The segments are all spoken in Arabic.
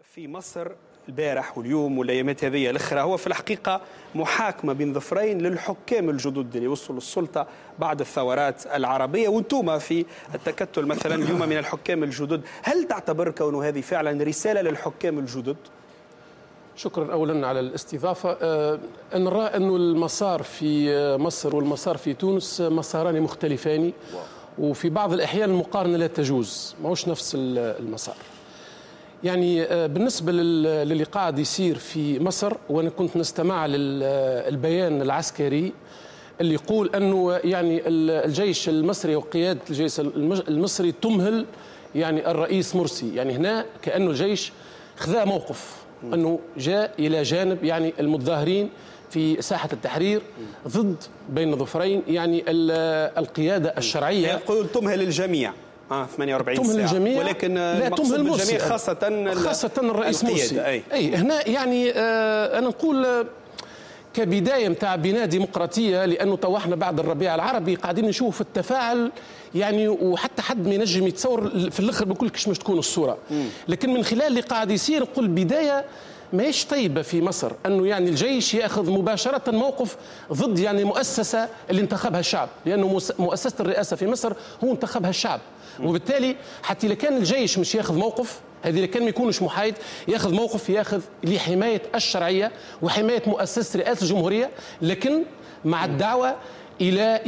في مصر البارح واليوم والايامات هذه الاخرى هو في الحقيقه محاكمه بين ظفرين للحكام الجدد اللي وصلوا للسلطه بعد الثورات العربيه، وانتم في التكتل مثلا اليوم من الحكام الجدد، هل تعتبر كون هذه فعلا رساله للحكام الجدد؟ شكرا اولا على الاستضافه. انا نرى انه المسار في مصر والمسار في تونس مساران مختلفان، وفي بعض الاحيان المقارنه لا تجوز، ماهوش نفس المسار. يعني بالنسبة للي قاعد يصير في مصر، وأنا كنت نستمع للبيان العسكري اللي يقول أنه يعني الجيش المصري وقيادة الجيش المصري تمهل يعني الرئيس مرسي. يعني هنا كأنه الجيش خذا موقف، أنه جاء إلى جانب يعني المتظاهرين في ساحة التحرير ضد بين ظفرين يعني القيادة الشرعية. يقول تمهل الجميع 48 تمهل ساعة، الجميع، ولكن لا تمهل مرسي، خاصة الرئيس مرسي. أي هنا يعني أنا نقول كبداية متاع بناء ديمقراطية، لأنه توحنا بعد الربيع العربي قاعدين نشوف التفاعل يعني، وحتى حد ما ينجم يتصور في الآخر بكل كش مش تكون الصورة. لكن من خلال اللي قاعد يصير نقول بداية ماهيش طيبة في مصر، أنه يعني الجيش يأخذ مباشرة موقف ضد يعني مؤسسة اللي انتخبها الشعب، لأنه مؤسسة الرئاسة في مصر هو انتخبها الشعب. وبالتالي حتى إذا كان الجيش مش ياخذ موقف، هذه إذا كان ما يكونش محايد، ياخذ موقف ياخذ لحماية الشرعية وحماية مؤسسة رئاسة الجمهورية، لكن مع الدعوة الى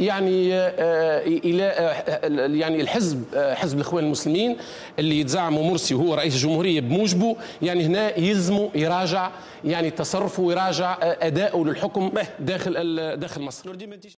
يعني الحزب، حزب الاخوان المسلمين اللي يتزعموا مرسي وهو رئيس الجمهوريه بموجبه. يعني هنا يلزموا يراجع يعني تصرفه ويراجع اداؤه للحكم داخل مصر.